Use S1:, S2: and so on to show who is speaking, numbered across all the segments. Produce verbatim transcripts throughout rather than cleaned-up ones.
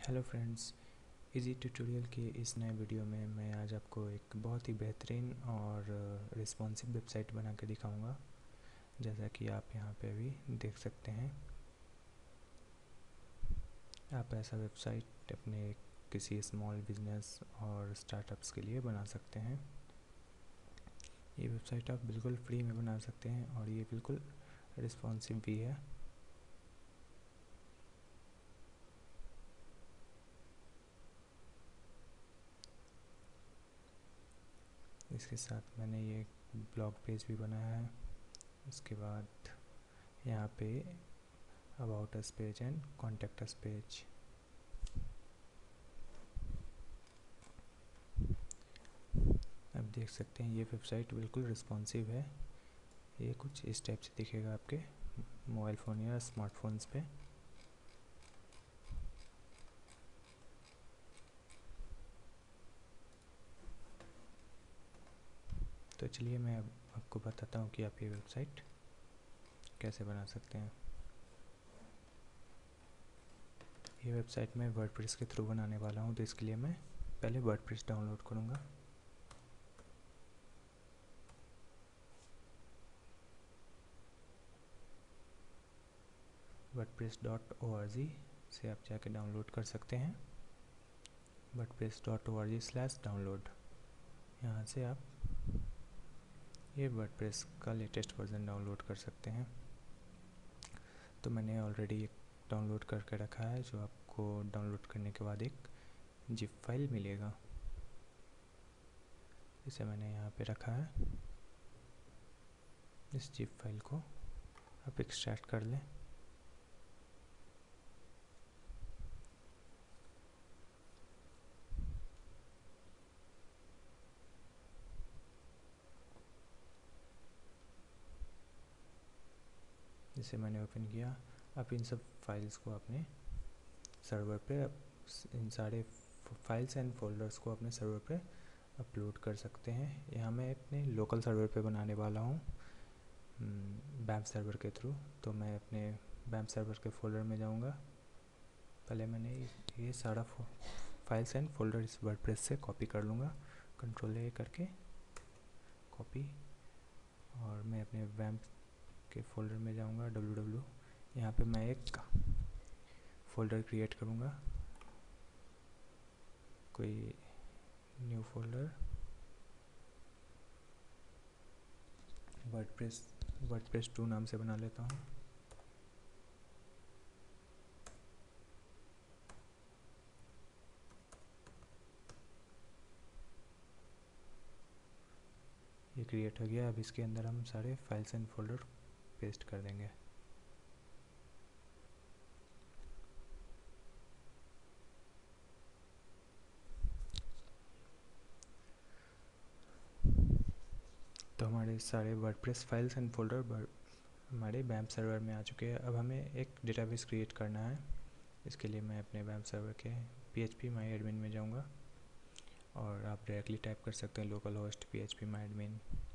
S1: Hello friends, easy tutorial के इस नए वीडियो में मैं आज आपको एक बहुत ही बेहतरीन और रिस्पॉन्सिव वेबसाइट बना के दिखाऊंगा। जैसा कि आप यहाँ पे अभी देख सकते हैं, आप ऐसा वेबसाइट अपने किसी स्मॉल बिजनेस और स्टार्टअप्स के लिए बना सकते हैं। ये वेबसाइट आप बिल्कुल फ्री में बना सकते हैं और ये बिल्कुल रिस्पॉन्सिव भी है। इसके साथ मैंने ये ब्लॉग पेज भी बनाया है। इसके बाद यहाँ पे about us page and contact us page. आप देख सकते हैं ये वेबसाइट बिल्कुल रिस्पॉन्सिव है। ये कुछ इस टाइप से दिखेगा आपके मोबाइल फ़ोन या स्मार्टफोन्स पे। तो चलिए मैं अब आपको बताता हूँ कि आप ये वेबसाइट कैसे बना सकते हैं। ये वेबसाइट मैं वर्डप्रेस के थ्रू बनाने वाला हूँ, तो इसके लिए मैं पहले वर्डप्रेस डाउनलोड करूँगा। WordPress dot O R G से आप जाके डाउनलोड कर सकते हैं। WordPress dot O R G slash download, यहाँ से आप ये वर्डप्रेस का लेटेस्ट वर्जन डाउनलोड कर सकते हैं। तो मैंने ऑलरेडी एक डाउनलोड करके रखा है, जो आपको डाउनलोड करने के बाद एक जिप फाइल मिलेगा। इसे मैंने यहाँ पे रखा है। इस जिप फाइल को आप एक्सट्रैक्ट कर लें। इसे मैंने ओपन किया। अब इन सब फाइल्स को अपने सर्वर पे, इन सारे फाइल्स एंड फोल्डर्स को अपने सर्वर पे अपलोड कर सकते हैं। यहाँ मैं अपने लोकल सर्वर पे बनाने वाला हूँ बैम्प सर्वर के थ्रू। तो मैं अपने बैम्प सर्वर के फोल्डर में जाऊँगा। पहले मैंने ये सारा फाइल्स एंड फोल्डर इस वर्डप्रेस से कॉपी कर लूँगा, कंट्रोल ए करके कॉपी। और मैं अपने बैम्प के फोल्डर में जाऊँगा, डब्ल्यू डब्ल्यू। यहाँ पे मैं एक फ़ोल्डर क्रिएट करूँगा, कोई new folder, WordPress WordPress two नाम से बना लेता हूँ। ये क्रिएट हो गया। अब इसके अंदर हम सारे फाइल्स एंड फोल्डर पेस्ट कर देंगे। तो हमारे सारे वर्डप्रेस फाइल्स एंड फोल्डर हमारे बैम्प सर्वर में आ चुके हैं। अब हमें एक डेटाबेस क्रिएट करना है। इसके लिए मैं अपने बैम्प सर्वर के P H P my admin में जाऊँगा और आप डायरेक्टली टाइप कर सकते हैं local host P H P my admin.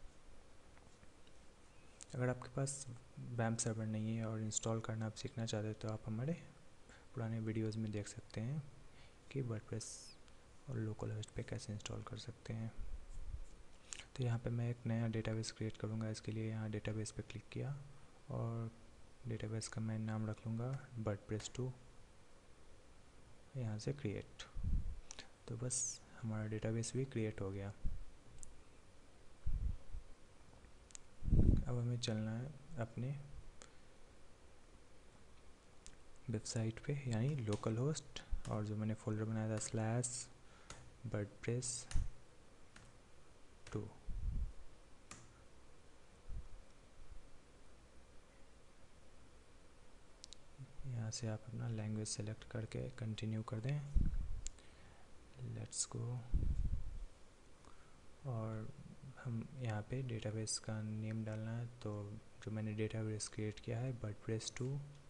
S1: अगर आपके पास बैम्प सर्वर नहीं है और इंस्टॉल करना आप सीखना चाहते हैं, तो आप हमारे पुराने वीडियोज़ में देख सकते हैं कि वर्डप्रेस और लोकल होस्ट पे कैसे इंस्टॉल कर सकते हैं। तो यहाँ पे मैं एक नया डेटाबेस क्रिएट करूँगा। इसके लिए यहाँ डेटाबेस पे क्लिक किया और डेटाबेस का मैं नाम रख लूँगा वर्डप्रेस टू, यहाँ से क्रिएट। तो बस हमारा डेटाबेस भी क्रिएट हो गया। अब हमें चलना है अपने वेबसाइट पे, यानी लोकल होस्ट, और जो मैंने फ़ोल्डर बनाया था स्लैश वर्डप्रेस टू। यहाँ से आप अपना लैंग्वेज सेलेक्ट करके कंटिन्यू कर दें, लेट्स गो। और हम यहाँ पे डेटाबेस का नेम डालना है। तो जो मैंने डेटाबेस क्रिएट किया है वर्डप्रेस टू,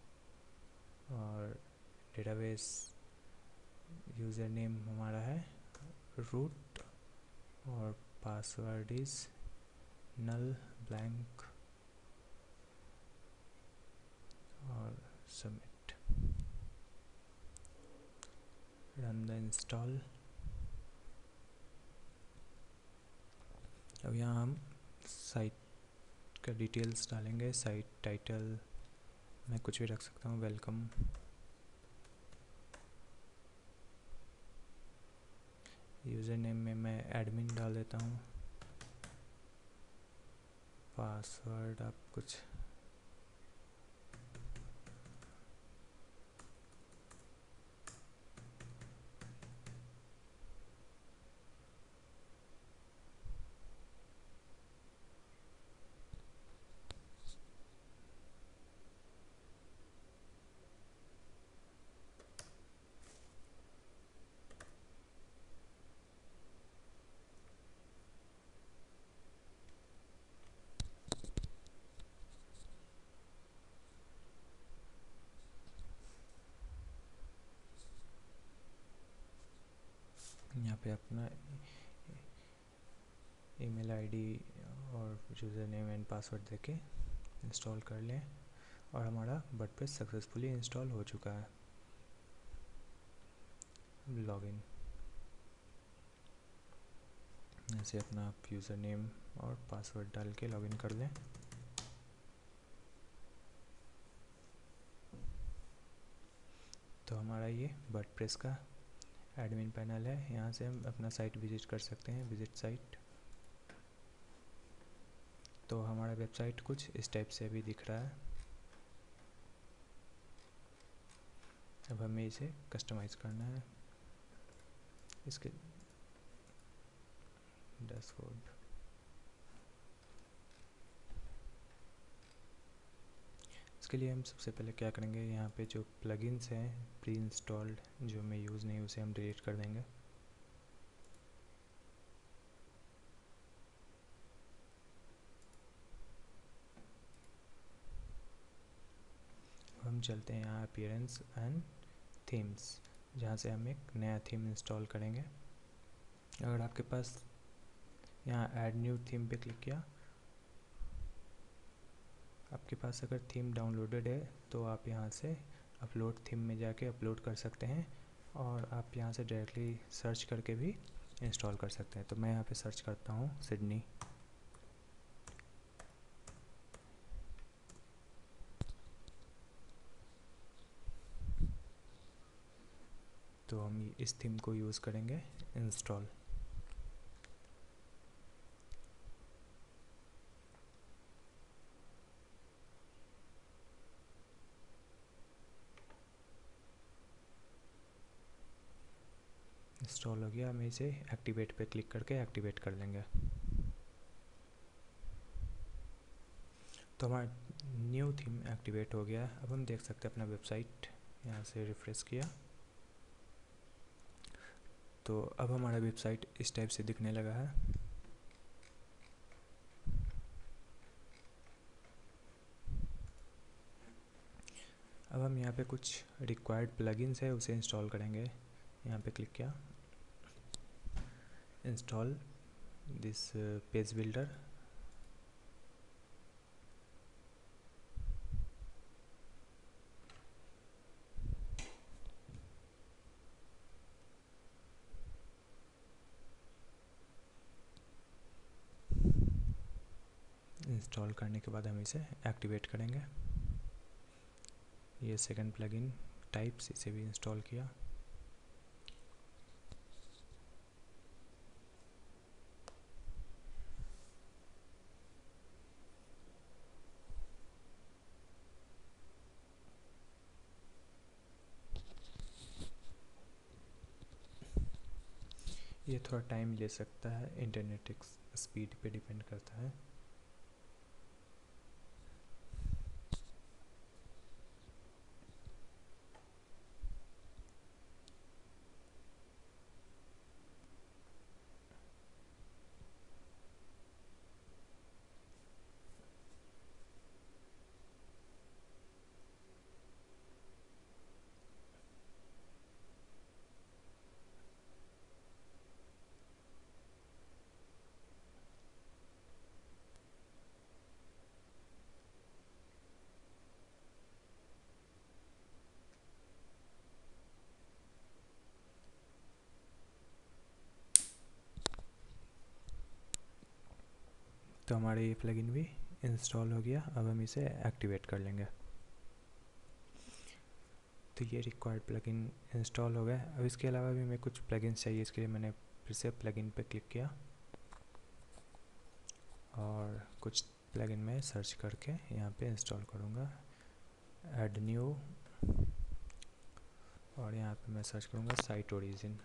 S1: और डेटाबेस यूज़र नेम हमारा है रूट, और पासवर्ड इज़ नल ब्लैंक, और सबमिट। Run the install. अब यहाँ हम साइट का डिटेल्स डालेंगे। साइट टाइटल मैं कुछ भी रख सकता हूँ, वेलकम। यूज़र नेम में मैं एडमिन डाल देता हूँ। पासवर्ड आप कुछ यहाँ पे अपना ईमेल आईडी और यूज़र नेम एंड पासवर्ड देके इंस्टॉल कर लें और हमारा वर्डप्रेस सक्सेसफुली इंस्टॉल हो चुका है। लॉगिन ऐसे अपना आप यूज़र नेम और पासवर्ड डाल के लॉगिन कर लें। तो हमारा ये वर्डप्रेस का एडमिन पैनल है। यहाँ से हम अपना साइट विजिट कर सकते हैं, विजिट साइट। तो हमारा वेबसाइट कुछ इस टाइप से अभी दिख रहा है। अब हमें इसे कस्टमाइज़ करना है। इसके डैशबोर्ड, इसके लिए हम सबसे पहले क्या करेंगे, यहाँ पे जो प्लगइन्स हैं प्री इंस्टॉल्ड जो हमें यूज़ नहीं, उसे हम डिलीट कर देंगे। हम चलते हैं यहाँ अपीयरेंस एंड थीम्स, जहाँ से हम एक नया थीम इंस्टॉल करेंगे। अगर आपके पास यहाँ ऐड न्यू थीम पे क्लिक किया, आपके पास अगर थीम डाउनलोडेड है तो आप यहाँ से अपलोड थीम में जाके अपलोड कर सकते हैं और आप यहाँ से डायरेक्टली सर्च करके भी इंस्टॉल कर सकते हैं। तो मैं यहाँ पे सर्च करता हूँ सिडनी। तो हम इस थीम को यूज़ करेंगे इंस्टॉल। इंस्टॉल हो गया, हम इसे एक्टिवेट पे क्लिक करके एक्टिवेट कर लेंगे। तो हमारा न्यू थीम एक्टिवेट हो गया। अब हम देख सकते हैं अपना वेबसाइट, यहाँ से रिफ्रेश किया तो अब हमारा वेबसाइट इस टाइप से दिखने लगा है। अब हम यहाँ पे कुछ रिक्वायर्ड प्लगइन्स है उसे इंस्टॉल करेंगे। यहाँ पे क्लिक किया, install this page builder. Install करने के बाद हम इसे एक्टिवेट करेंगे। ये सेकंड प्लगइन टाइप्स, इसे भी इंस्टॉल किया। ये थोड़ा टाइम ले सकता है, इंटरनेट स्पीड पे डिपेंड करता है। तो हमारा ये प्लगइन भी इंस्टॉल हो गया। अब हम इसे एक्टिवेट कर लेंगे। तो ये रिक्वायर्ड प्लगइन इंस्टॉल हो गया। अब इसके अलावा भी हमें कुछ प्लगइन्स चाहिए, इसके लिए मैंने फिर से प्लगइन पे क्लिक किया और कुछ प्लगइन में सर्च करके यहाँ पे इंस्टॉल करूँगा, ऐड न्यू, और यहाँ पे मैं सर्च करूँगा साइट ओरिजिन।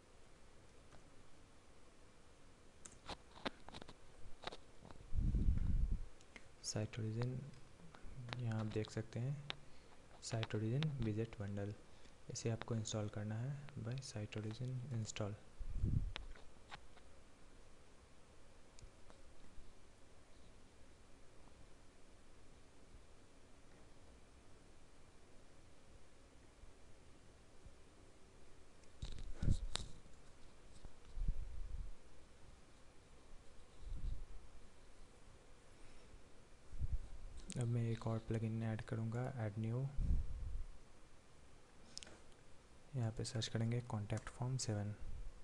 S1: साइट ओरिजिन यहाँ आप देख सकते हैं, साइट ओरिजिन विजेट बंडल, इसे आपको इंस्टॉल करना है बाय साइट ओरिजिन इंस्टॉल। अब मैं एक और प्लगइन ऐड करूँगा, ऐड न्यू। यहाँ पे सर्च करेंगे contact form seven,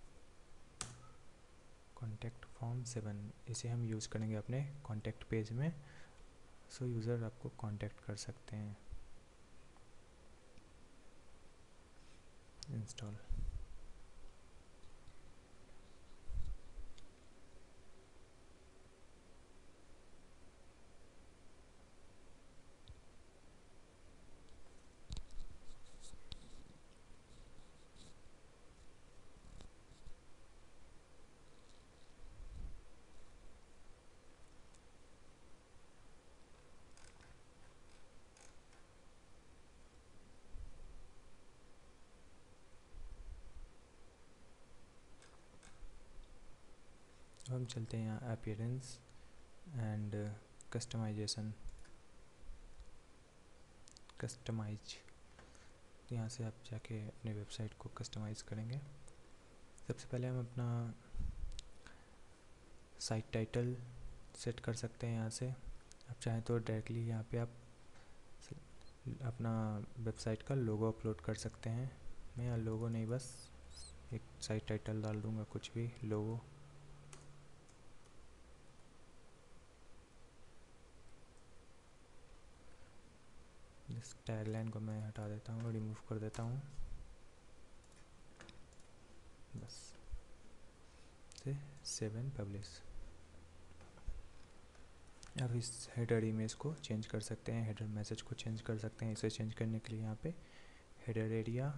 S1: contact form seven, इसे हम यूज़ करेंगे अपने कॉन्टैक्ट पेज में, सो यूज़र आपको कॉन्टैक्ट कर सकते हैं। इंस्टॉल। अब हम चलते हैं यहाँ अपीयरेंस एंड कस्टमाइजेशन, कस्टमाइज, यहाँ से आप जाके अपने वेबसाइट को कस्टमाइज़ करेंगे। सबसे पहले हम अपना साइट टाइटल सेट कर सकते हैं यहाँ से। आप चाहें तो डायरेक्टली यहाँ पे आप अपना वेबसाइट का लोगो अपलोड कर सकते हैं। मैं यहाँ लोगो नहीं, बस एक साइट टाइटल डाल दूँगा, कुछ भी लोगो। इस टैगलाइन को मैं हटा देता हूँ, रिमूव कर देता हूँ, बस से सेव एंड पब्लिश। अब इस हेडर इमेज को चेंज कर सकते हैं, हेडर मैसेज को चेंज कर सकते हैं। इसे चेंज करने के लिए यहाँ पे हेडर एरिया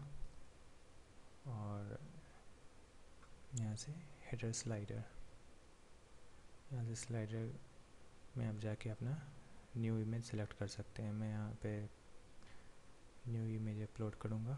S1: और यहाँ से हेडर स्लाइडर, यहाँ से स्लाइडर में आप जाके अपना न्यू इमेज सेलेक्ट कर सकते हैं। मैं यहाँ पे न्यू इमेज अपलोड करूँगा।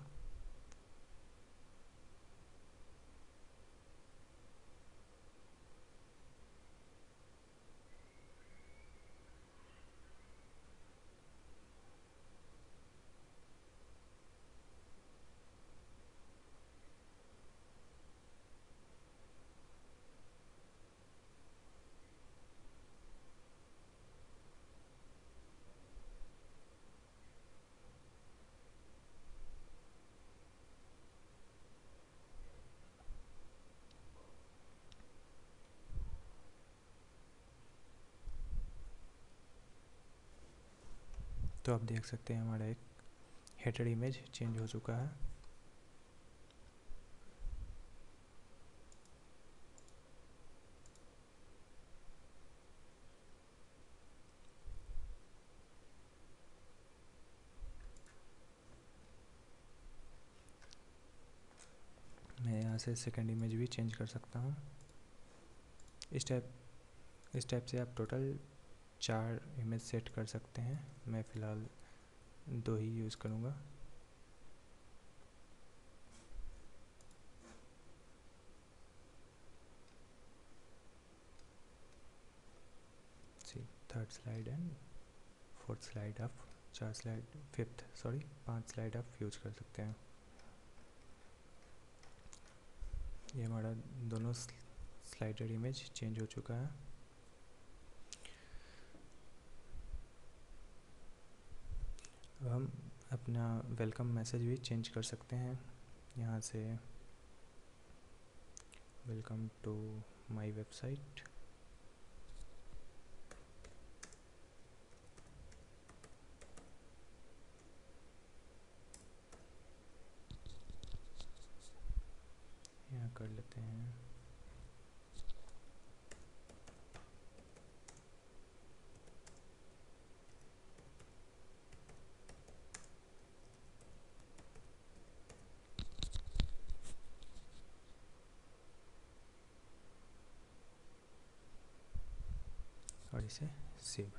S1: तो आप देख सकते हैं हमारा एक हेडर इमेज चेंज हो चुका है। मैं यहाँ से सेकंड इमेज भी चेंज कर सकता हूँ। इस टाइप इस टाइप से आप टोटल चार इमेज सेट कर सकते हैं। मैं फ़िलहाल दो ही यूज़ करूँगा। See third slide and fourth slide आप चार स्लाइड फिफ्थ सॉरी पांच स्लाइड आप यूज कर सकते हैं। ये हमारा दोनों स्लाइडर इमेज चेंज हो चुका है। अब हम अपना वेलकम मैसेज भी चेंज कर सकते हैं। यहाँ से वेलकम टू माय वेबसाइट, कर लेते हैं। और इसे सेव।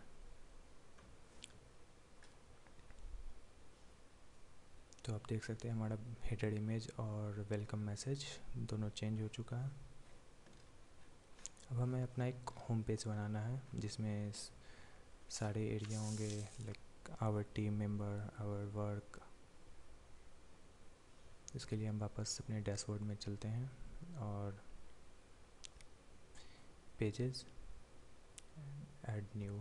S1: तो आप देख सकते हैं हमारा हेडर इमेज और वेलकम मैसेज दोनों चेंज हो चुका है। अब हमें अपना एक होम पेज बनाना है जिसमें सारे एरिया होंगे, like our team member, our work. इसके लिए हम वापस अपने डैशबोर्ड में चलते हैं और पेजेस, ऐड न्यू।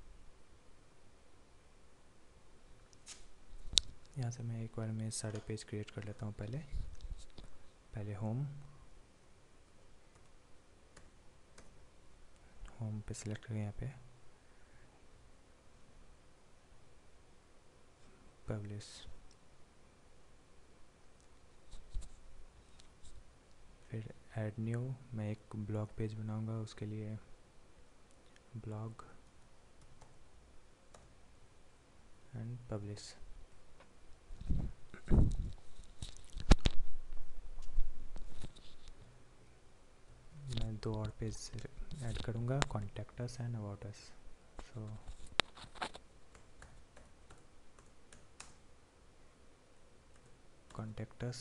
S1: यहाँ से मैं एक बार में सारे पेज क्रिएट कर लेता हूँ। पहले पहले होम होम पे सिलेक्ट करें, यहाँ पे पब्लिश, फिर ऐड न्यू। मैं एक ब्लॉग पेज बनाऊंगा, उसके लिए ब्लॉग एंड पब्लिश। मैं दो और पेज ऐड करूंगा, contact us and about us. So contact us,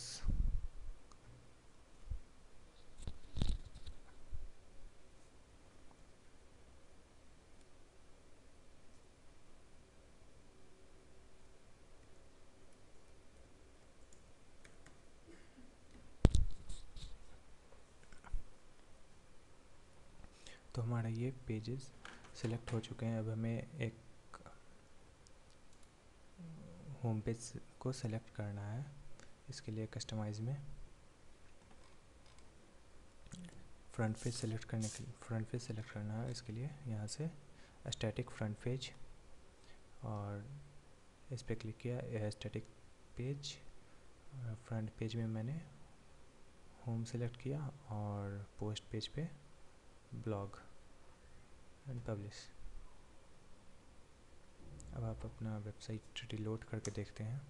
S1: तो हमारा ये पेजेस सिलेक्ट हो चुके हैं। अब हमें एक होम पेज को सिलेक्ट करना है। इसके लिए कस्टमाइज में फ्रंट पेज सेलेक्ट करने के लिए फ्रंट पेज सेलेक्ट करना है। इसके लिए यहाँ से स्टैटिक फ्रंट पेज, और इस पर क्लिक किया, स्टैटिक पेज। फ्रंट पेज में मैंने होम सेलेक्ट किया और पोस्ट पेज पे ब्लॉग एंड पब्लिश। अब आप अपना वेबसाइट रिलोड करके देखते हैं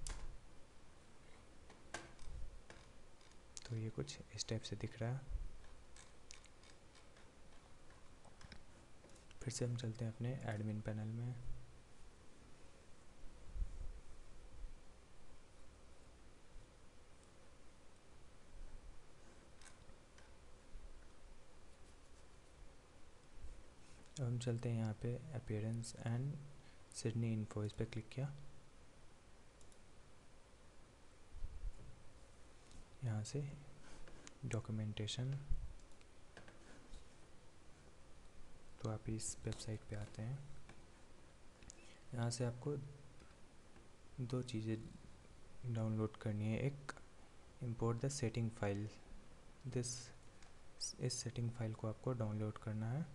S1: तो ये कुछ इस टाइप से दिख रहा है। फिर से हम चलते हैं अपने एडमिन पैनल में। अब हम चलते हैं यहाँ पे अपीयरेंस एंड सिडनी इन्फो, इस पर क्लिक किया। यहाँ से डॉक्यूमेंटेशन, तो आप इस वेबसाइट पे आते हैं। यहाँ से आपको दो चीज़ें डाउनलोड करनी है। एक, import the setting file, this इस सेटिंग फाइल को आपको डाउनलोड करना है।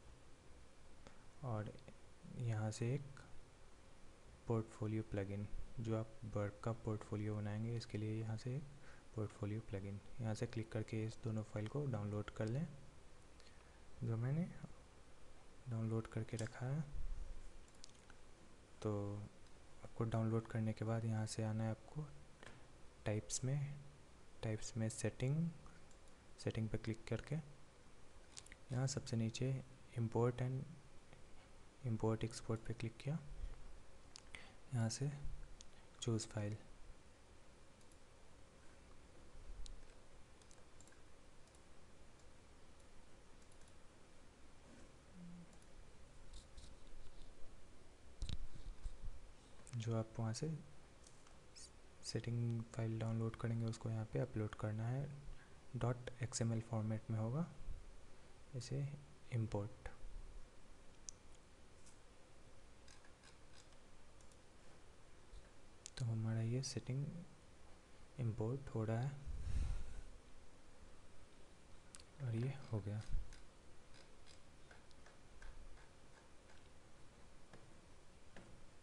S1: और यहाँ से एक पोर्टफोलियो प्लगइन, जो आप वर्क का पोर्टफोलियो बनाएंगे, इसके लिए यहाँ से एक पोर्टफोलियो प्लगइन, यहाँ से क्लिक करके इस दोनों फाइल को डाउनलोड कर लें, जो मैंने डाउनलोड करके रखा है। तो आपको डाउनलोड करने के बाद यहाँ से आना है आपको टाइप्स में टाइप्स में सेटिंग सेटिंग पे क्लिक करके यहाँ सबसे नीचे इंपोर्ट एंड इंपोर्ट एक्सपोर्ट पे क्लिक किया। यहाँ से चूज़ फाइल, जो आप वहाँ से सेटिंग फाइल डाउनलोड करेंगे उसको यहाँ पे अपलोड करना है। डॉट एक्सएमएल फॉर्मेट में होगा, इसे इंपोर्ट। तो हमारा ये सेटिंग इंपोर्ट हो रहा है और ये हो गया।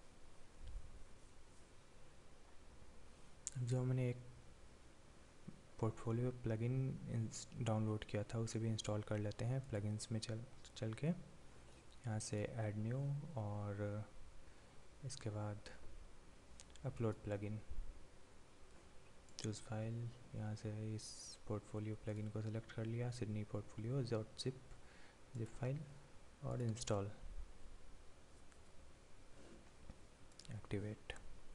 S1: जो मैंने एक पोर्टफोलियो प्लगइन डाउनलोड किया था उसे भी इंस्टॉल कर लेते हैं। प्लगइन्स में चल चल के यहाँ से ऐड न्यू और इसके बाद अपलोड प्लगइन, चूज़ फाइल, यहाँ से इस पोर्टफोलियो प्लगइन को सेलेक्ट कर लिया, Sydney portfolio dot zip zip file, और इंस्टॉल, एक्टिवेट।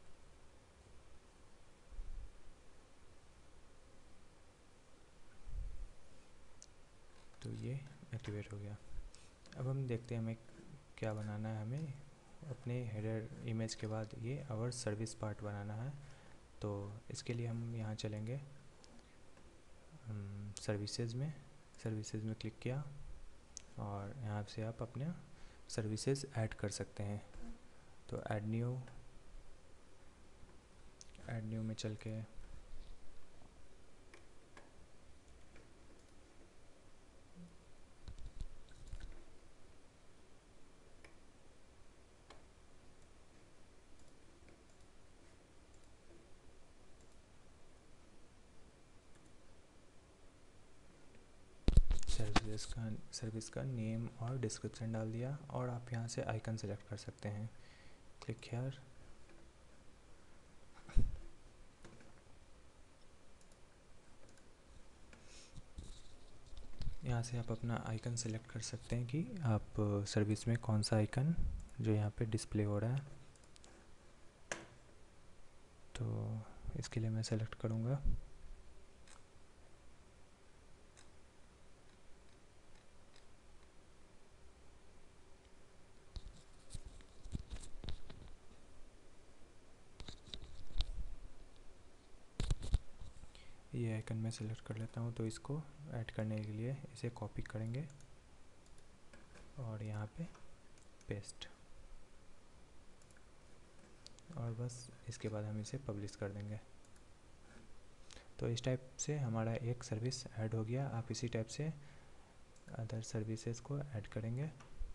S1: तो ये एक्टिवेट हो गया। अब हम देखते हैं हमें क्या बनाना है। हमें अपने हेडर इमेज के बाद ये आवर सर्विस पार्ट बनाना है। तो इसके लिए हम यहाँ चलेंगे सर्विसेज में, सर्विसेज में क्लिक किया और यहाँ से आप अपने सर्विसेज ऐड कर सकते हैं। तो ऐड न्यू, ऐड न्यू में चल के सर्विस का सर्विस का नेम और डिस्क्रिप्शन डाल दिया और आप यहाँ से आइकन सेलेक्ट कर सकते हैं। क्लिक हियर, यहाँ से आप अपना आइकन सेलेक्ट कर सकते हैं कि आप सर्विस में कौन सा आइकन जो यहाँ पे डिस्प्ले हो रहा है। तो इसके लिए मैं सेलेक्ट करूँगा ये आइकन मैं सेलेक्ट कर लेता हूँ। तो इसको ऐड करने के लिए इसे कॉपी करेंगे और यहाँ पे पेस्ट, और बस इसके बाद हम इसे पब्लिश कर देंगे। तो इस टाइप से हमारा एक सर्विस ऐड हो गया। आप इसी टाइप से अदर सर्विसेज को ऐड करेंगे।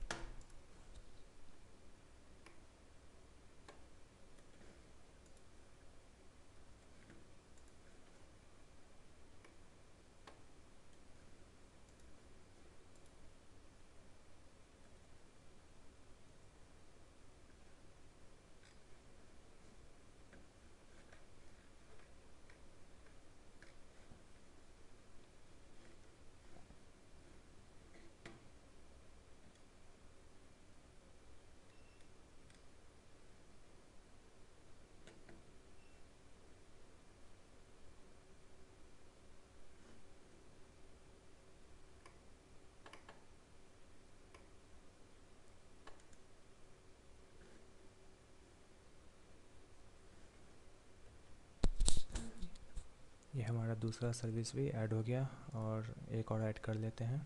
S1: ये हमारा दूसरा सर्विस भी ऐड हो गया और एक और ऐड कर लेते हैं।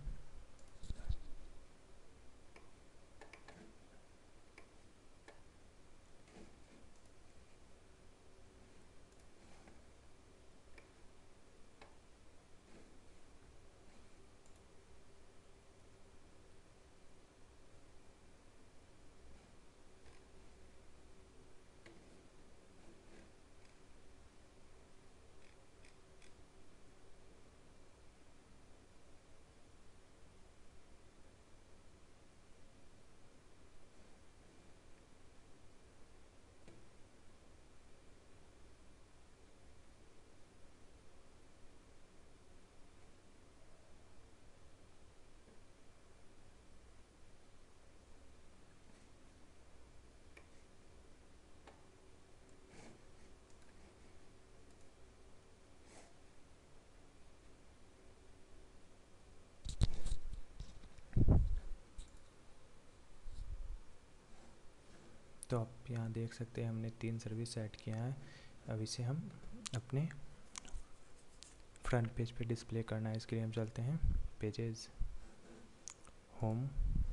S1: तो आप यहाँ देख सकते हैं हमने तीन सर्विस ऐड किया है। अब इसे हम अपने फ्रंट पेज पे डिस्प्ले करना है। इसके लिए हम चलते हैं पेजेस, होम,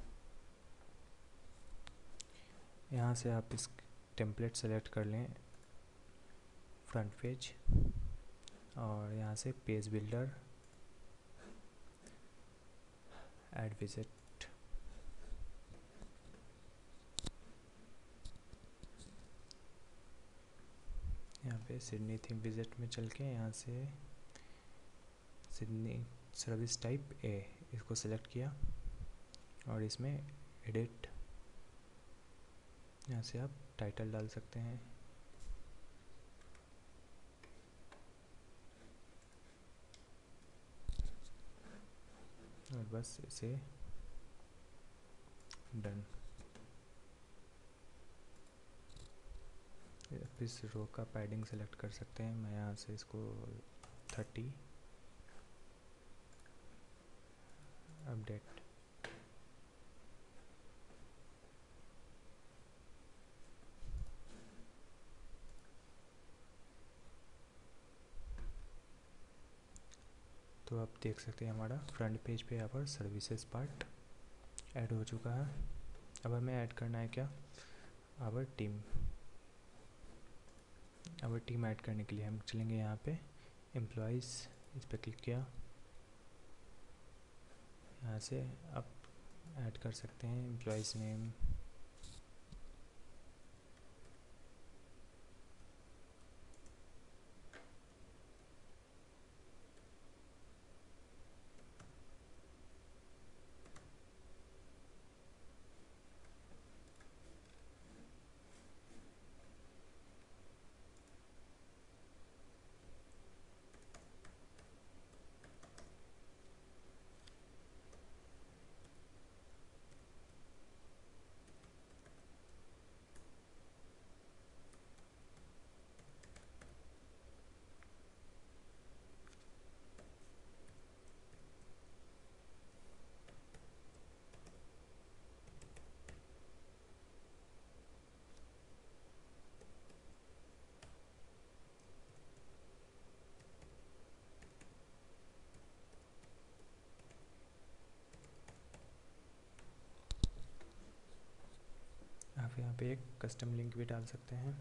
S1: यहाँ से आप इस टेम्पलेट सेलेक्ट कर लें फ्रंट पेज, और यहाँ से पेज बिल्डर, ऐड विजिट, यहाँ पे सिडनी थीम विजिट में चल के यहाँ से सिडनी सर्विस टाइप ए, इसको सेलेक्ट किया और इसमें एडिट, यहाँ से आप टाइटल डाल सकते हैं। और बस इसे डन। इस रो का पैडिंग सेलेक्ट कर सकते हैं, मैं यहाँ से इसको थर्टी, अपडेट। तो आप देख सकते हैं हमारा फ्रंट पेज पे यहाँ पर सर्विसेज पार्ट ऐड हो चुका है। अब हमें ऐड करना है क्या, our team. Our team add करने के लिए हम चलेंगे यहाँ पे एम्प्लॉइज़, इस पर क्लिक किया, यहाँ से आप ऐड कर सकते हैं एम्प्लॉइज़ नेम, आप यहाँ पे एक कस्टम लिंक भी डाल सकते हैं,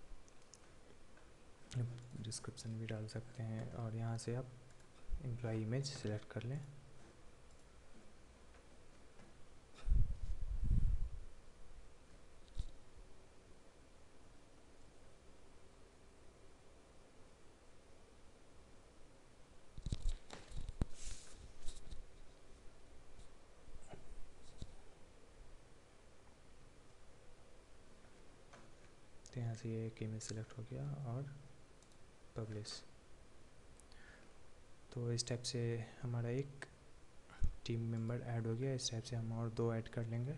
S1: डिस्क्रिप्शन भी डाल सकते हैं, और यहाँ से आप एम्प्लॉय इमेज सेलेक्ट कर लें। तो यहाँ से ये एक इमेज सेलेक्ट हो गया और पब्लिश। तो इस टाइप से हमारा एक टीम मेंबर ऐड हो गया। इस टाइप से हम और दो ऐड कर लेंगे।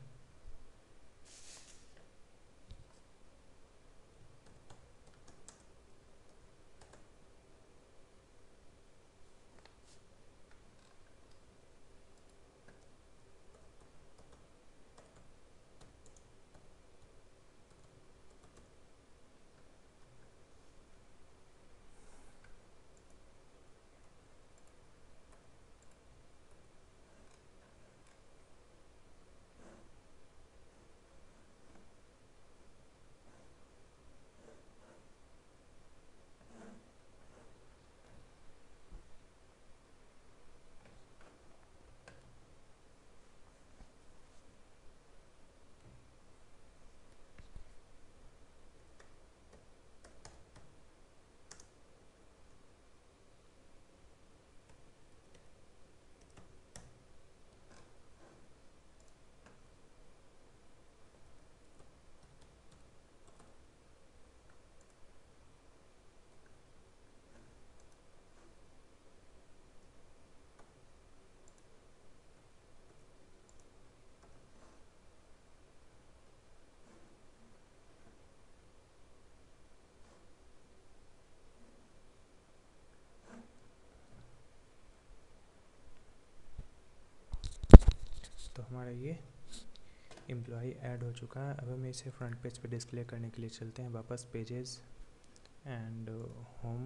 S1: तो हमारा ये एम्प्लॉय ऐड हो चुका है। अब हम इसे फ्रंट पेज पे डिस्प्ले करने के लिए चलते हैं वापस पेजेस एंड होम,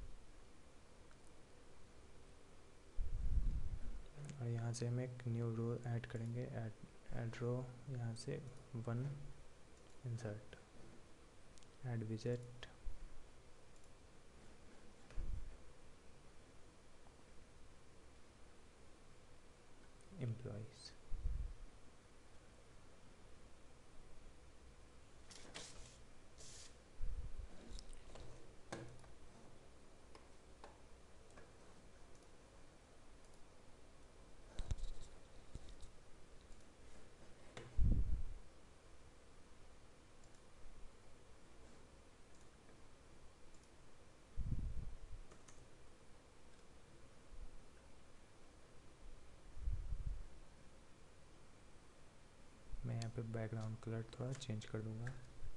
S1: और यहाँ से हम एक न्यू रो ऐड करेंगे, ऐड ऐड रो, यहाँ से वन, इंसर्ट, ऐड विजेट, एम्प्लॉइज। बैकग्राउंड कलर थोड़ा चेंज कर दूंगा।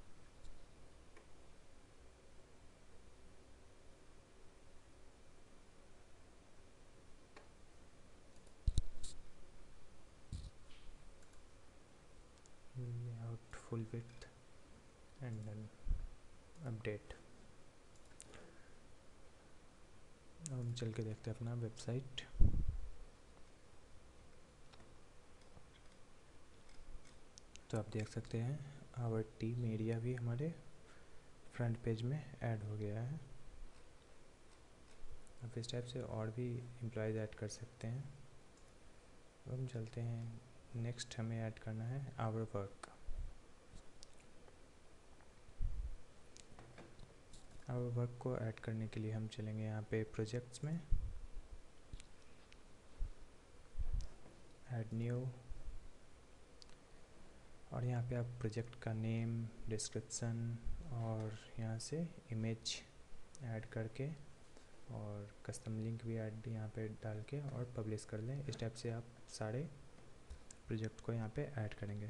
S1: Layout full width and then update. अब हम चल के देखते हैं अपना वेबसाइट। तो आप देख सकते हैं आवर टीम एरिया भी हमारे फ्रंट पेज में ऐड हो गया है। आप इस टाइप से और भी एम्प्लॉयज़ ऐड कर सकते हैं। अब हम चलते हैं, नेक्स्ट हमें ऐड करना है आवर वर्क। आवर वर्क को ऐड करने के लिए हम चलेंगे यहाँ पे प्रोजेक्ट्स में, ऐड न्यू, और यहाँ पे आप प्रोजेक्ट का नेम, डिस्क्रिप्शन और यहाँ से इमेज ऐड करके और कस्टम लिंक भी ऐड यहाँ पे डाल के और पब्लिश कर लें। इस टाइप से आप सारे प्रोजेक्ट को यहाँ पे ऐड करेंगे।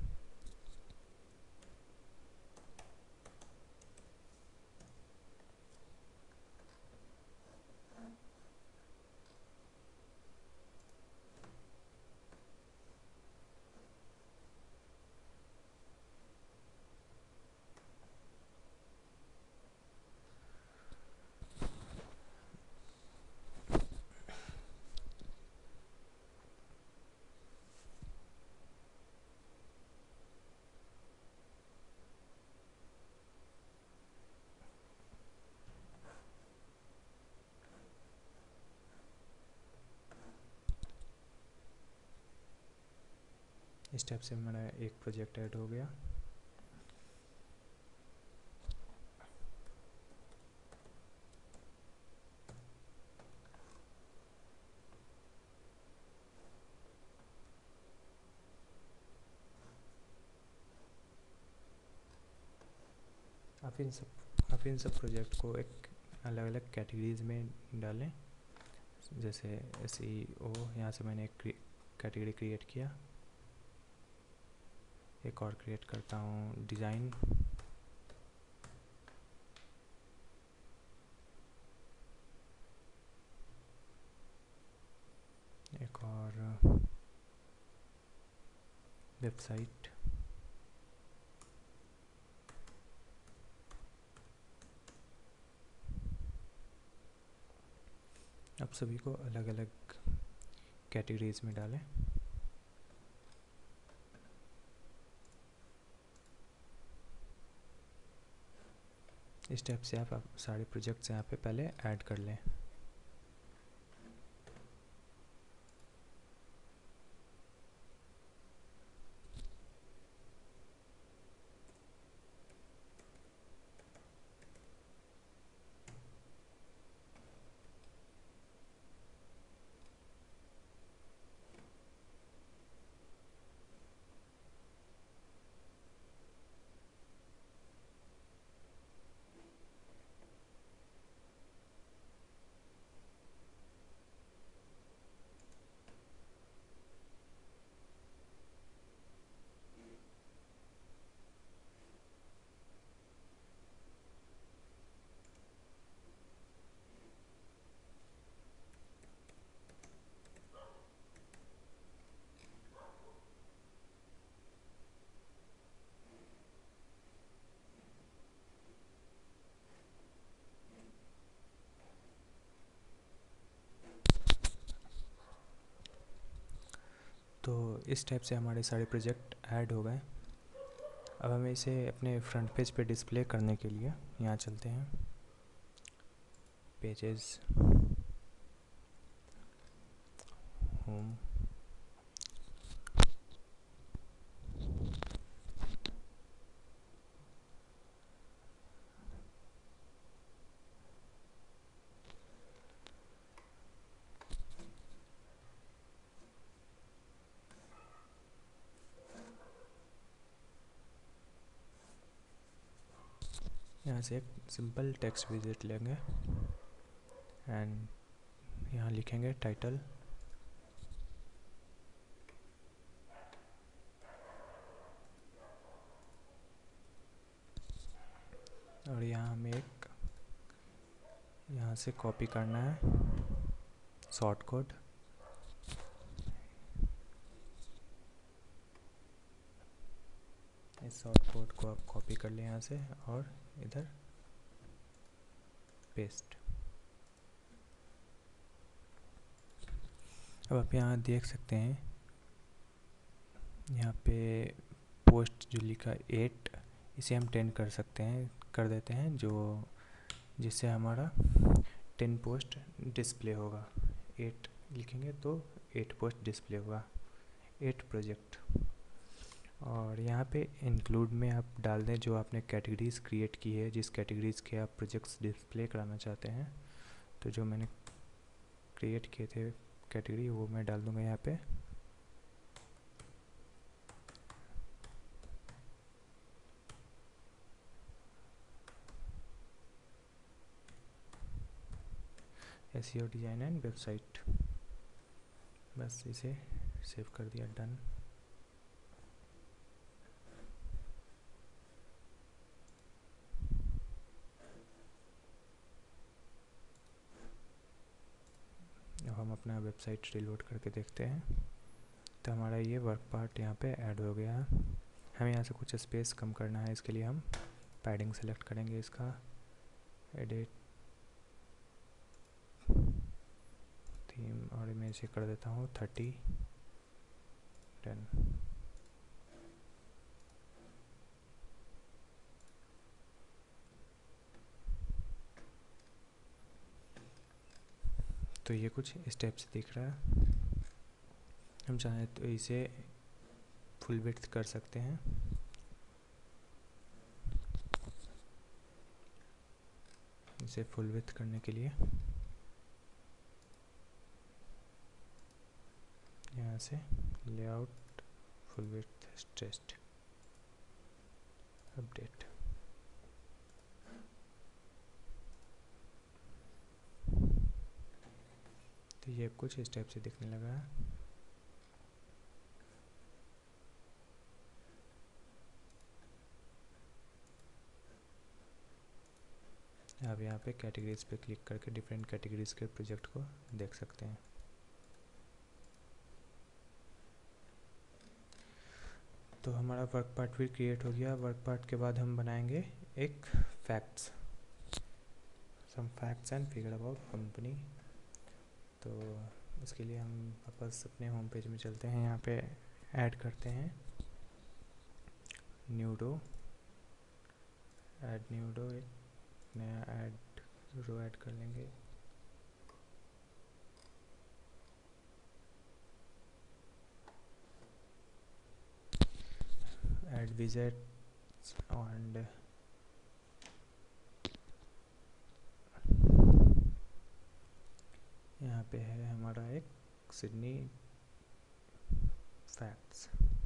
S1: इस टाइप से हमारा एक प्रोजेक्ट ऐड हो गया। आप इन सब आप इन सब प्रोजेक्ट को एक अलग अलग कैटेगरीज में डालें। जैसे एस ई ओ, यहाँ से मैंने एक कैटेगरी क्रिएट किया। एक और क्रिएट करता हूँ, डिज़ाइन। एक और वेबसाइट। अब सभी को अलग अलग कैटेगरीज में डालें। इस टाइप से आप, आप सारे प्रोजेक्ट्स यहाँ पे पहले ऐड कर लें। तो इस टाइप से हमारे सारे प्रोजेक्ट ऐड हो गए। अब हमें इसे अपने फ्रंट पेज पे डिस्प्ले करने के लिए यहाँ चलते हैं, पेजेस, होम, यहाँ से एक सिंपल टेक्स्ट विजिट लेंगे एंड यहाँ लिखेंगे टाइटल, और यहाँ हमें एक यहाँ से कॉपी करना है शॉर्ट कोड। इस शॉर्ट कोड को आप कॉपी कर लें यहाँ से और इधर पेस्ट। अब आप यहाँ देख सकते हैं, यहाँ पे पोस्ट जो लिखा एट, इसे हम टेन कर सकते हैं, कर देते हैं, जो जिससे हमारा टेन पोस्ट डिस्प्ले होगा। एट लिखेंगे तो एट पोस्ट डिस्प्ले होगा, एट प्रोजेक्ट। और यहाँ पे इंक्लूड में आप डाल दें जो आपने कैटेगरीज़ क्रिएट की है, जिस कैटेगरीज़ के आप प्रोजेक्ट्स डिस्प्ले कराना चाहते हैं। तो जो मैंने क्रिएट किए थे कैटेगरी, वो मैं डाल दूँगा यहाँ पे। एसईओ डिज़ाइन एंड वेबसाइट, बस इसे सेव कर दिया, डन। अब हम अपना वेबसाइट रिलोड करके देखते हैं, तो हमारा ये वर्क पार्ट यहाँ पे ऐड हो गया है। हमें यहाँ से कुछ स्पेस कम करना है, इसके लिए हम पैडिंग सेलेक्ट करेंगे, इसका एडिट थीम, और मैं इसे कर देता हूँ थर्टी, डन। तो ये कुछ स्टेप्स दिख रहा है। हम चाहें तो इसे फुल विड्थ कर सकते हैं। इसे फुल विड्थ करने के लिए यहाँ से layout full width stretched, update. तो ये कुछ स्टेप से दिखने लगा है। आप यहाँ पे कैटेगरीज पे क्लिक करके डिफरेंट कैटेगरीज के प्रोजेक्ट को देख सकते हैं। तो हमारा वर्क पार्ट भी क्रिएट हो गया। वर्क पार्ट के बाद हम बनाएंगे एक facts, some facts and figure about company. तो इसके लिए हम वापस अपने होम पेज में चलते हैं, यहाँ पे ऐड करते हैं new row, add new row, एक नया ऐड रो ऐड कर लेंगे। ऐड विजिट एंड यहाँ पे है हमारा एक सिडनी फैक्ट्स।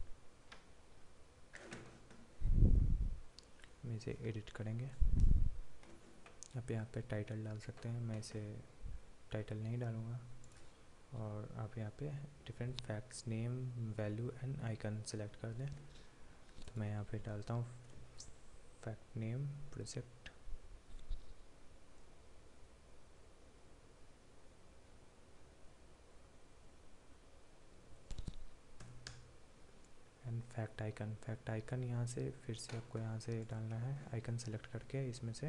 S1: हम इसे एडिट करेंगे। आप यहाँ पे टाइटल डाल सकते हैं, मैं इसे टाइटल नहीं डालूँगा। और आप यहाँ पे different facts, name, value and icon select कर दें। तो मैं यहाँ पे डालता हूँ fact name project, and fact icon. Fact icon यहाँ से फिर से आपको यहाँ से डालना है, आइकन सेलेक्ट करके इसमें से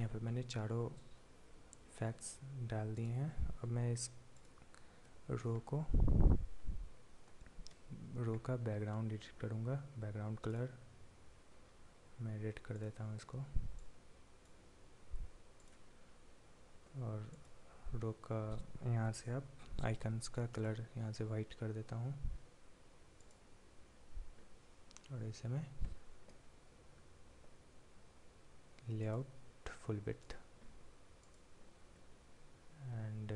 S1: यहाँ पे मैंने चारों फैक्ट्स डाल दिए हैं। अब मैं इस रो को रो का बैकग्राउंड एडिट करूँगा। बैकग्राउंड कलर मैं एडिट कर देता हूँ इसको, और रो का यहाँ से अब आइकन्स का कलर यहाँ से वाइट कर देता हूँ, और इसे मैं layout full width and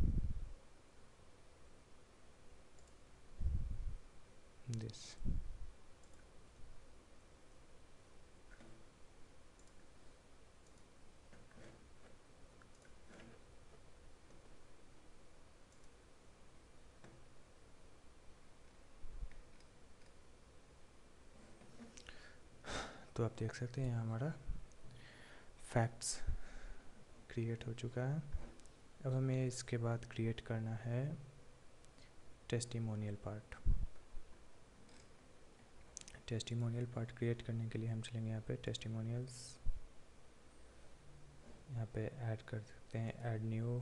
S1: this. तो आप देख सकते हैं हमारा फैक्ट्स क्रिएट हो चुका है। अब हमें इसके बाद क्रिएट करना है testimonial part. Testimonial part create करने के लिए हम चलेंगे यहाँ पे टेस्टिमोनियल्स, यहाँ पे ऐड कर सकते हैं ऐड न्यू,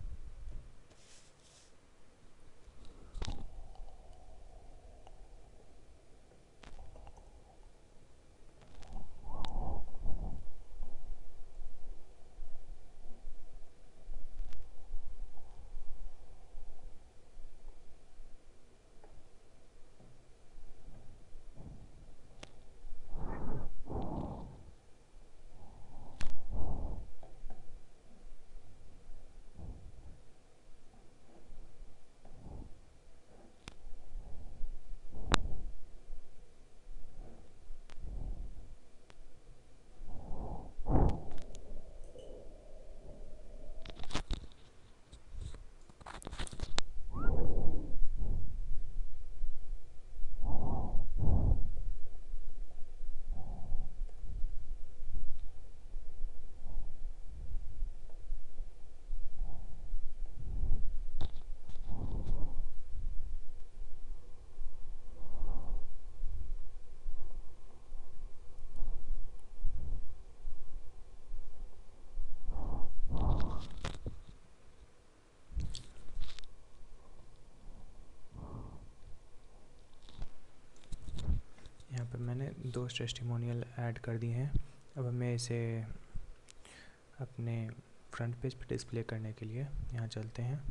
S1: यहाँ पे मैंने दो टेस्टिमोनियल ऐड कर दिए हैं। अब हमें इसे अपने फ्रंट पेज पे डिस्प्ले करने के लिए यहाँ चलते हैं।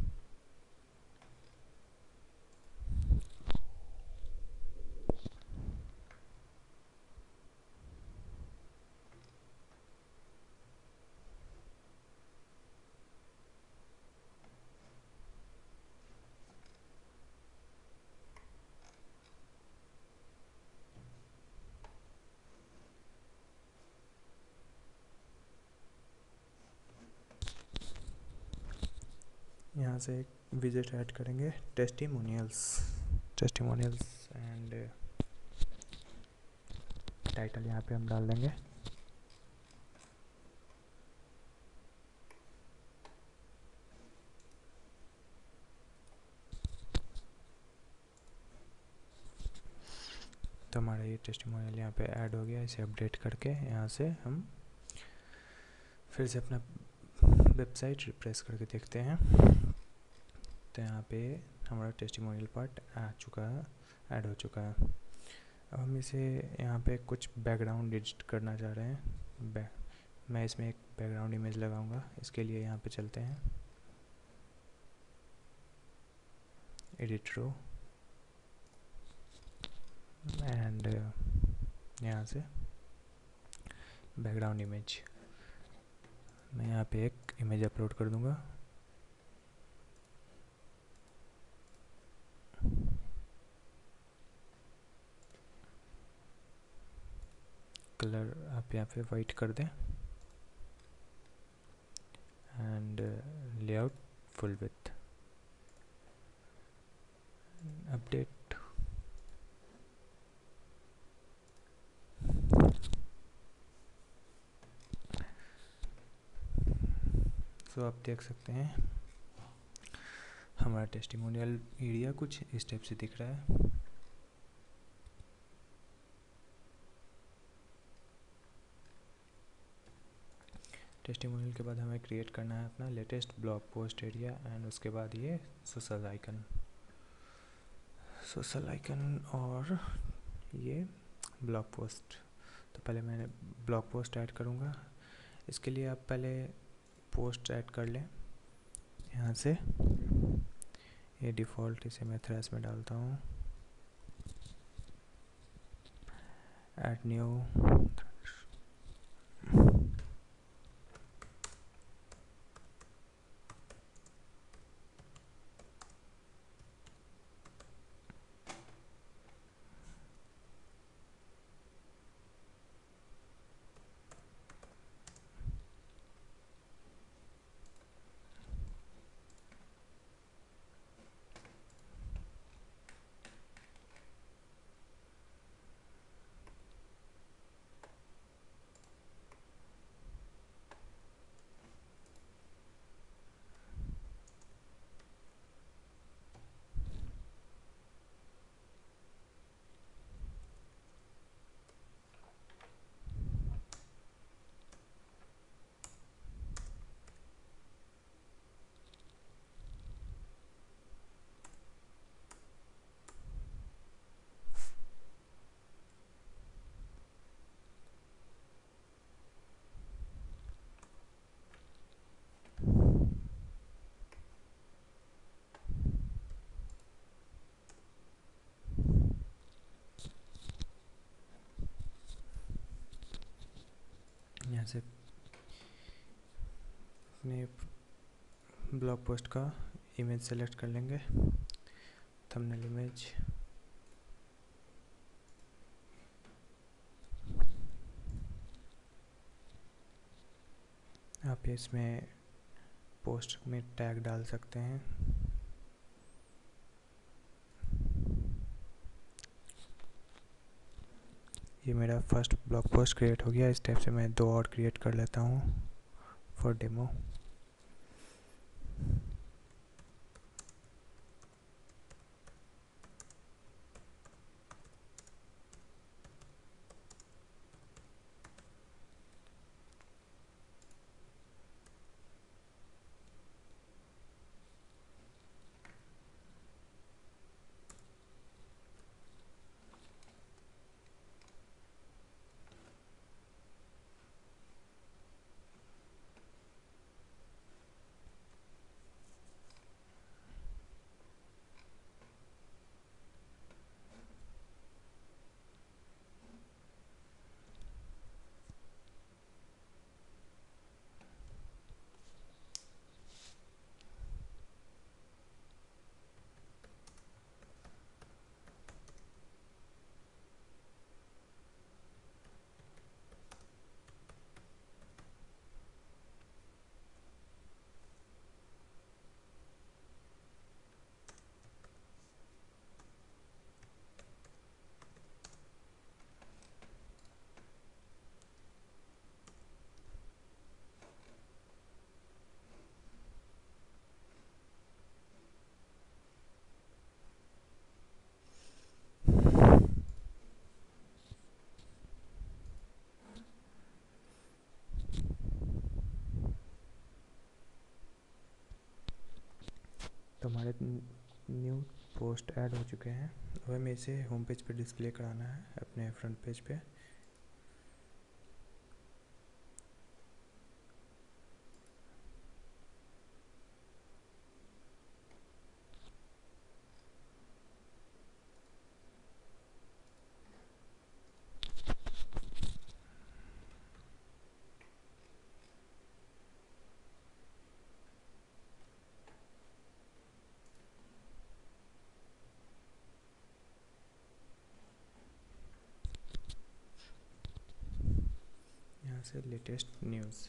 S1: यहाँ से एक विजिट ऐड करेंगे टेस्टिमोनियल्स टेस्टिमोनियल्स एंड टाइटल यहाँ पे हम डाल देंगे। तो हमारा ये टेस्टिमोनियल यहाँ पे ऐड हो गया। इसे अपडेट करके यहाँ से हम फिर से अपना वेबसाइट रिफ्रेश करके देखते हैं। तो यहाँ पे हमारा टेस्टिमोनियल पार्ट आ चुका है, ऐड हो चुका है। अब हम इसे यहाँ पे कुछ बैकग्राउंड एडिट करना चाह रहे हैं। बै मैं इसमें एक बैकग्राउंड इमेज लगाऊंगा। इसके लिए यहाँ पे चलते हैं एडिट रो एंड यहाँ से बैकग्राउंड इमेज, मैं यहाँ पे एक इमेज अपलोड कर दूंगा। कलर आप यहाँ पे वाइट कर दें and layout full width, update. तो आप देख सकते हैं हमारा टेस्टिमोनियल एरिया कुछ इस टाइप से दिख रहा है। टेस्टिमोनियल के बाद हमें क्रिएट करना है अपना latest blog post area and उसके बाद ये सोशल आइकन सोशल आइकन और ये ब्लॉग पोस्ट। तो पहले मैंने ब्लॉग पोस्ट ऐड करूँगा। इसके लिए आप पहले पोस्ट ऐड कर लें यहाँ से। ये डिफ़ॉल्ट इसे मैं थ्रेड्स में डालता हूँ। ऐड न्यू यहाँ से अपने ब्लॉग पोस्ट का इमेज सेलेक्ट कर लेंगे, थंबनेल इमेज। आप इसमें पोस्ट में टैग डाल सकते हैं। ये मेरा फर्स्ट ब्लॉग पोस्ट क्रिएट हो गया। इस टाइप से मैं दो और क्रिएट कर लेता हूँ फॉर डेमो। तो हमारे न्यू पोस्ट ऐड हो चुके हैं। अब हमें इसे होम पेज पे डिस्प्ले कराना है, अपने फ्रंट पेज पे। यहाँ से लेटेस्ट न्यूज़।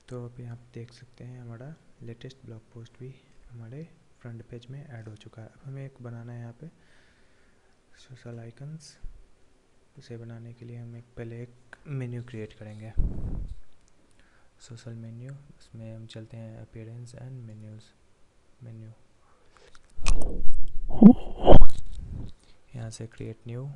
S1: तो अभी आप देख सकते हैं हमारा लेटेस्ट ब्लॉग पोस्ट भी हमारे फ्रंट पेज में ऐड हो चुका है। अब हमें एक बनाना है यहाँ पे सोशल आइकन्स। उसे बनाने के लिए हम एक पहले एक मेन्यू क्रिएट करेंगे, सोशल मेन्यू। उसमें हम चलते हैं अपीयरेंस एंड मेन्यूज़, मेन्यू, यहाँ से क्रिएट न्यू,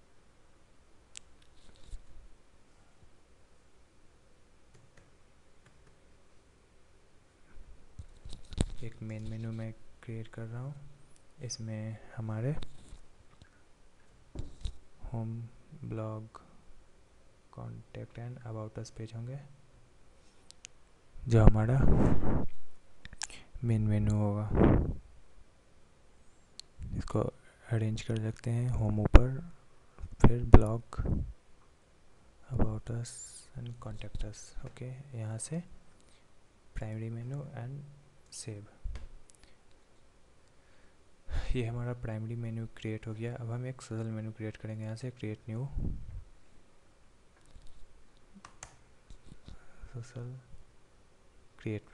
S1: एक मेन मेन्यू में क्रिएट कर रहा हूँ। इसमें हमारे home, blog, contact and about us page होंगे, जो हमारा मेन मेन्यू होगा। इसको अरेंज कर सकते हैं, होम ऊपर, फिर blog, about us and contact us. Okay, यहाँ से प्राइमरी मेन्यू एंड सेव। ये हमारा प्राइमरी मेन्यू क्रिएट हो गया। अब हम एक सोशल मेन्यू क्रिएट करेंगे, यहाँ से क्रिएट न्यू, सोशल क्रिएट।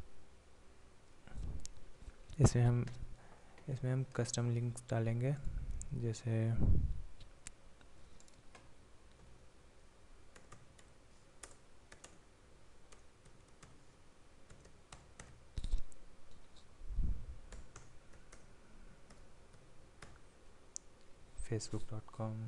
S1: इसमें हम इसमें हम कस्टम लिंक्स डालेंगे, जैसे फेसबुक डॉट कॉम,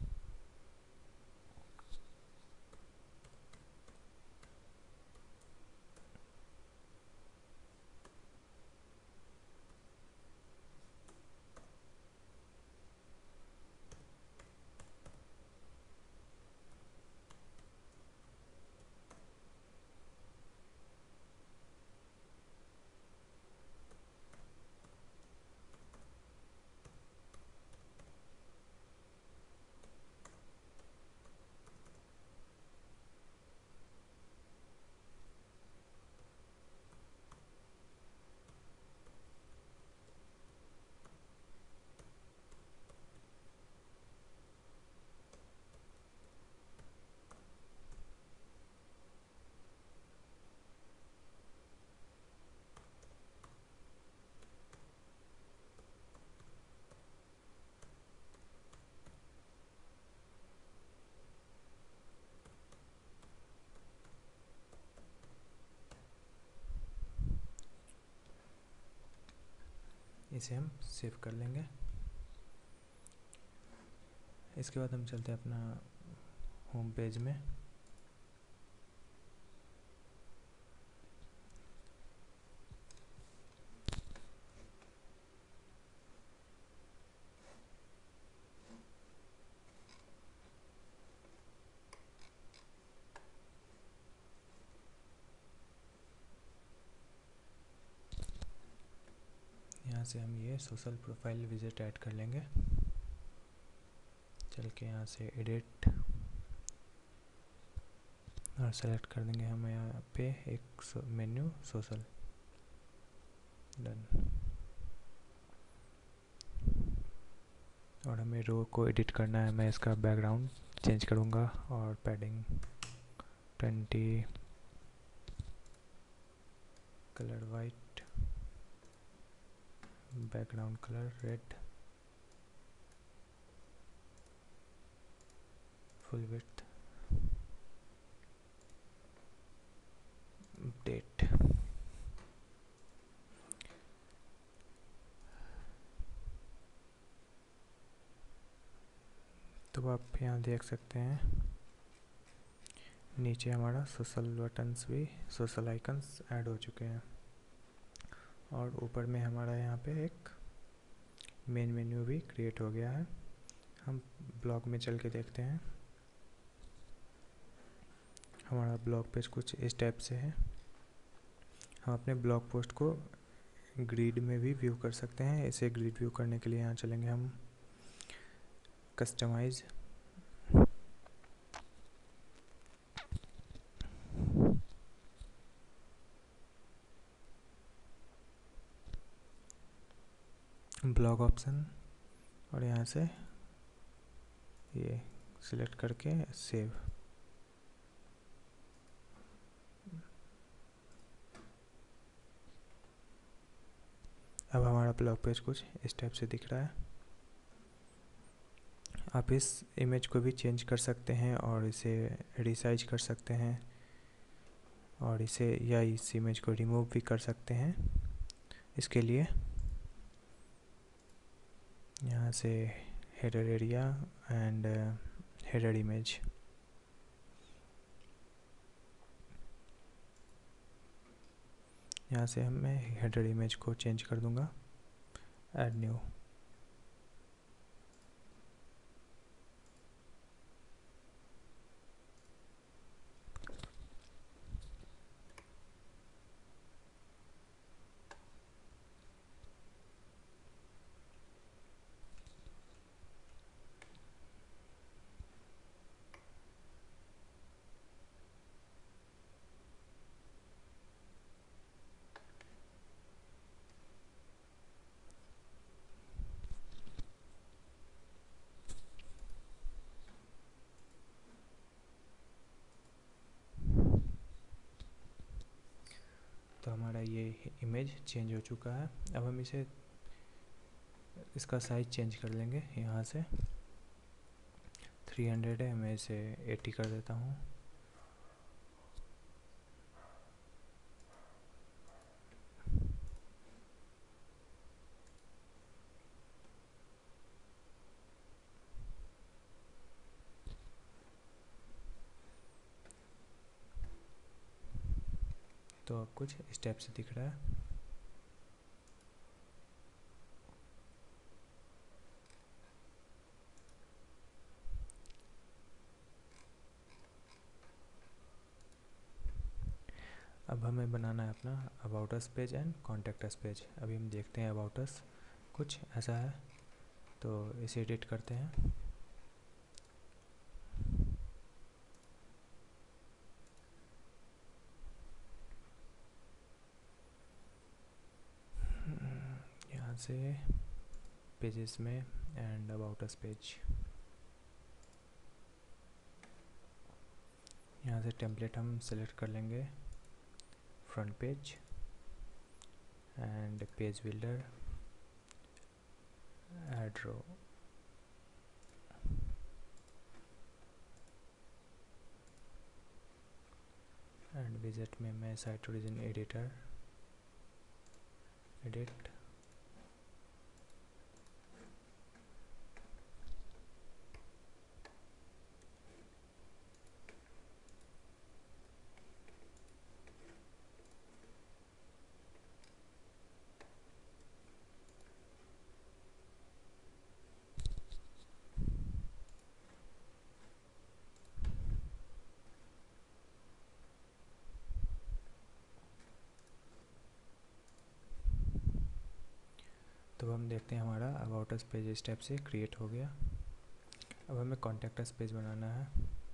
S1: इसे हम सेव कर लेंगे। इसके बाद हम चलते हैं अपना होम पेज में। यहाँ से हम ये सोशल प्रोफाइल विजिट ऐड कर लेंगे। चल के यहाँ से एडिट और सेलेक्ट कर देंगे हम यहाँ पे एक मेन्यू सोशल, डन। और हमें रो को एडिट करना है। मैं इसका बैकग्राउंड चेंज करूँगा और padding twenty, colour white, background colour red, full width, date. तो आप यहाँ देख सकते हैं नीचे हमारा सोशल बटन्स भी, सोशल आइकन्स ऐड हो चुके हैं। और ऊपर में हमारा यहाँ पे एक मेन मेन्यू भी क्रिएट हो गया है। हम ब्लॉग में चल के देखते हैं। हमारा ब्लॉग पेज कुछ इस टाइप से है। हम अपने ब्लॉग पोस्ट को ग्रिड में भी व्यू कर सकते हैं। इसे ग्रिड व्यू करने के लिए यहाँ चलेंगे हम कस्टमाइज, ब्लॉग ऑप्शन, और यहाँ से ये सिलेक्ट करके सेव। अब हमारा ब्लॉग पेज कुछ इस टाइप से दिख रहा है। आप इस इमेज को भी चेंज कर सकते हैं और इसे रिसाइज कर सकते हैं, और इसे या इस इमेज को रिमूव भी कर सकते हैं। इसके लिए यहाँ से header area and header image, यहाँ से हम मैं हेडर इमेज को चेंज कर दूंगा, ऐड न्यू। तो हमारा ये इमेज चेंज हो चुका है। अब हम इसे इसका साइज चेंज कर लेंगे। यहाँ से थ्री हंड्रेड है, मैं इसे एटी कर देता हूँ। तो अब कुछ इस टाइप से दिख रहा है। अब हमें बनाना है अपना about us page and contact us page. अभी हम देखते हैं अबाउट अस कुछ ऐसा है, तो इसे एडिट करते हैं। यहाँ से पेजेस में एंड अबाउट अस पेज, यहाँ से टेम्पलेट हम सेलेक्ट कर लेंगे, front page and page builder, add row. And visit में मैं साइट ओरिजिन एडिटर एडिट, तो हम देखते हैं हमारा अबाउट अस पेज इस टाइप से क्रिएट हो गया। अब हमें कॉन्टैक्ट अस पेज बनाना है।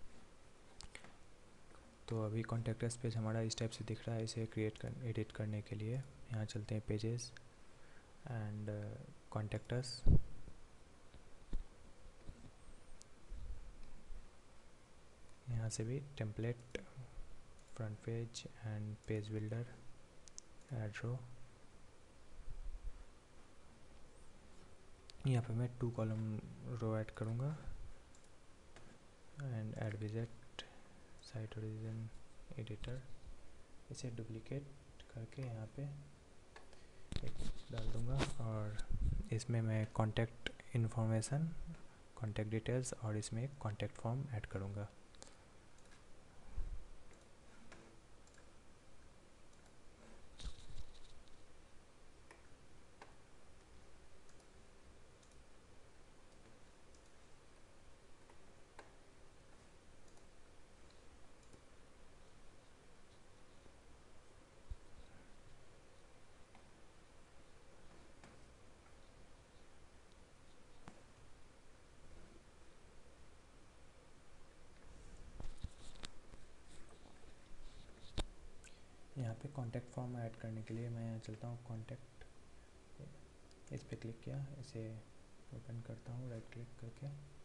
S1: तो अभी कॉन्टैक्ट अस पेज हमारा इस टाइप से दिख रहा है। इसे क्रिएट कर एडिट करने के लिए यहाँ चलते हैं पेजेस एंड कॉन्टैक्ट अस। यहाँ से भी template, front page and page builder, add row. यहाँ पे मैं टू कॉलम रो ऐड करूँगा and add visit site origin editor. इसे डुप्लीकेट करके यहाँ पे एक डाल दूँगा और इसमें मैं कॉन्टैक्ट इन्फॉर्मेशन, कॉन्टैक्ट डिटेल्स और इसमें एक कॉन्टैक्ट फॉर्म ऐड करूँगा। यहाँ पे कॉन्टैक्ट फॉर्म ऐड करने के लिए मैं यहाँ चलता हूँ, कॉन्टैक्ट, इस पे क्लिक किया, इसे ओपन करता हूँ राइट क्लिक करके।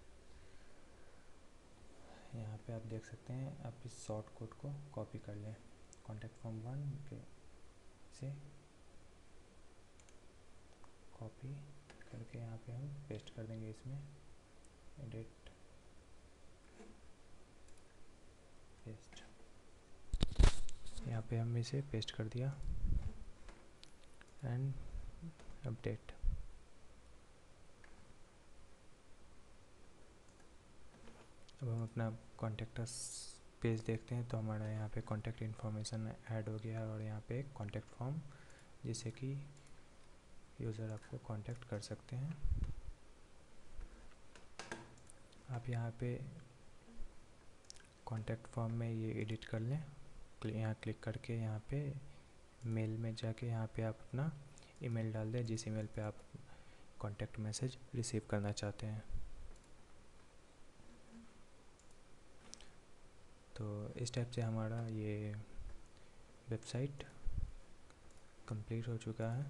S1: यहाँ पे आप देख सकते हैं, आप इस शॉर्ट कोड को कॉपी कर लें, कॉन्टैक्ट फॉर्म वन के से कॉपी करके यहाँ पे हम पेस्ट कर देंगे इसमें, एडिट पेस्ट, यहाँ पे हम इसे पेस्ट कर दिया एंड अपडेट। अब हम अपना कॉन्टेक्ट पेज देखते हैं तो हमारा यहाँ पे कॉन्टेक्ट इन्फॉर्मेशन ऐड हो गया और यहाँ पे कॉन्टेक्ट फॉर्म जिससे कि यूज़र आपको कांटेक्ट कर सकते हैं। आप यहाँ पे कांटेक्ट फॉर्म में ये एडिट कर लें, यहाँ क्लिक करके यहाँ पे मेल में जाके यहाँ पे आप अपना ईमेल डाल दें जिस ईमेल पे आप कांटेक्ट मैसेज रिसीव करना चाहते हैं। तो इस टाइप से हमारा ये वेबसाइट कंप्लीट हो चुका है।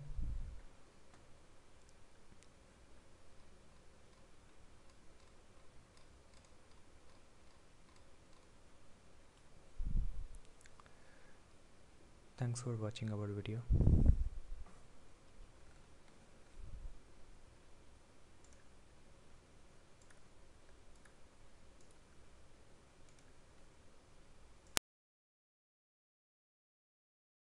S1: Thanks for watching our video.